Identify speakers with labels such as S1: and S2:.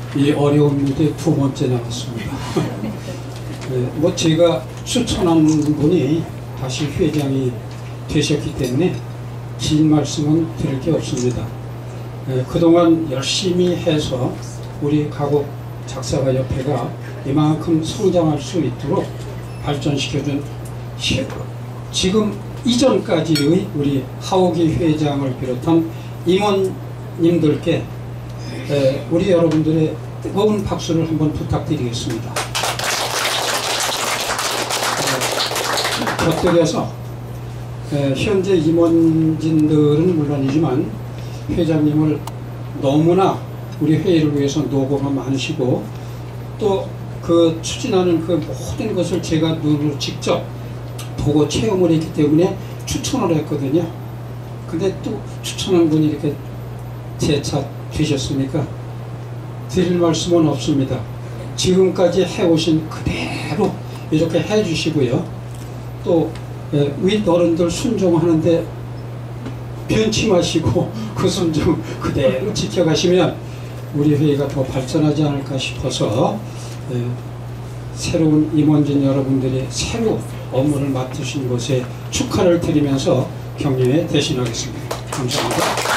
S1: 이 어려운 무대 두 번째 나왔습니다. 네, 뭐 제가 추천한 분이 다시 회장이 되셨기 때문에 긴 말씀은 드릴 게 없습니다. 그동안 열심히 해서 우리 가곡 작사가협회가 이만큼 성장할 수 있도록 발전시켜준 지금 이전까지의 우리 하옥이 회장을 비롯한 임원님들께 우리 여러분들의 뜨거운 박수를 한번 부탁드리겠습니다. 곁들여서 현재 임원진들은 물론이지만 회장님을 너무나 우리 회의를 위해서 노고가 많으시고 또 그 추진하는 그 모든 것을 제가 눈으로 직접 보고 체험을 했기 때문에 추천을 했거든요. 근데 또 추천한 분이 이렇게 재차 되셨습니까? 드릴 말씀은 없습니다. 지금까지 해오신 그대로 이렇게 해주시고요. 또 윗어른들 순종하는데 변치 마시고 그 순종 그대로 지켜가시면 우리 회의가 더 발전하지 않을까 싶어서 새로운 임원진 여러분들이 새로 업무를 맡으신 것에 축하를 드리면서 격려에 대신하겠습니다. 감사합니다.